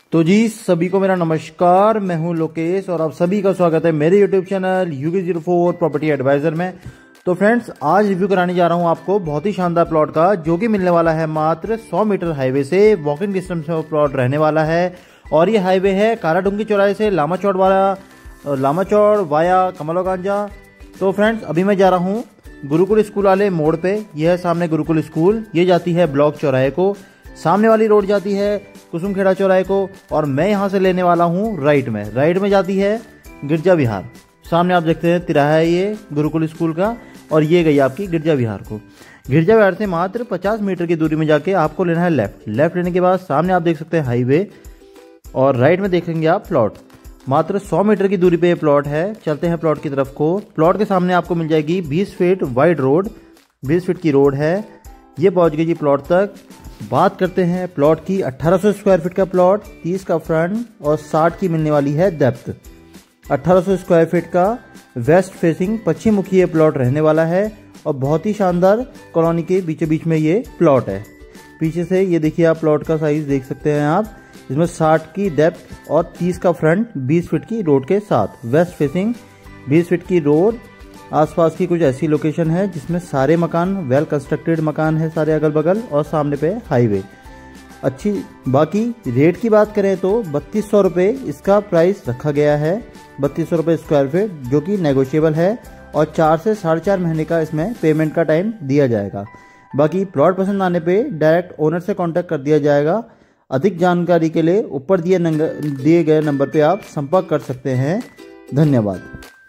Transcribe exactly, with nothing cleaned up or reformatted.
तो जी सभी को मेरा नमस्कार। मैं हूं लोकेश और आप सभी का स्वागत है मेरे YouTube channel UK zero four property advisor में। तो फ्रेंड्स, आज रिव्यू कराने जा रहा हूं आपको बहुत ही शानदार प्लॉट का, जो कि मिलने वाला है मात्र सौ मीटर हाईवे से। वॉकिंग डिस्टेंस में प्लॉट रहने वाला है और ये हाईवे है काराडुंगी चौराहे से लामा चौड़ वाला लामा चौड़ वाया कमलोगांजा। तो फ्रेंड्स, अभी मैं जा रहा हूँ गुरुकुल स्कूल वाले मोड़ पे। यह है सामने गुरुकुल स्कूल, ये जाती है ब्लॉक चौराहे को। सामने वाली रोड जाती है कुसुमखेड़ा चौराहे को और मैं यहाँ से लेने वाला हूँ राइट में। राइट में जाती है गिरजा विहार। सामने आप देखते हैं तिराहा है ये गुरुकुल स्कूल का, और ये गई आपकी गिरजा विहार को। गिरजा विहार से मात्र पचास मीटर की दूरी में जाके आपको लेना है लेफ्ट। लेफ्ट लेने के बाद सामने आप देख सकते हैं हाईवे और राइट में देखेंगे आप प्लॉट। मात्र सौ मीटर की दूरी पे ये प्लॉट है। चलते हैं प्लॉट की तरफ को। प्लॉट के सामने आपको मिल जाएगी बीस फीट वाइड रोड, बीस फीट की रोड है। ये पहुंच गई जी प्लॉट तक। बात करते हैं प्लॉट की। अठारह सौ स्क्वायर फीट का प्लॉट, तीस का फ्रंट और साठ की मिलने वाली है डेप्थ। अठारह सौ स्क्वायर फीट का वेस्ट फेसिंग पश्चिम मुखी ये प्लॉट रहने वाला है और बहुत ही शानदार कॉलोनी के बीचों बीच में ये प्लॉट है। पीछे से ये देखिए आप प्लॉट का साइज देख सकते हैं आप। इसमें साठ की डेप्थ और तीस का फ्रंट, बीस फीट की रोड के साथ। वेस्ट फेसिंग बीस फीट की रोड। आसपास की कुछ ऐसी लोकेशन है जिसमें सारे मकान वेल कंस्ट्रक्टेड मकान है, सारे अगल बगल, और सामने पे हाईवे अच्छी। बाकी रेट की बात करें तो बत्तीस सौ रुपये इसका प्राइस रखा गया है। बत्तीस सौ रुपये स्क्वायर फीट, जो कि नेगोशिएबल है और चार से साढ़े चार महीने का इसमें पेमेंट का टाइम दिया जाएगा। बाकी प्लॉट पसंद आने पे डायरेक्ट ओनर से कांटेक्ट कर दिया जाएगा। अधिक जानकारी के लिए ऊपर दिए दिए गए नंबर पे आप संपर्क कर सकते हैं। धन्यवाद।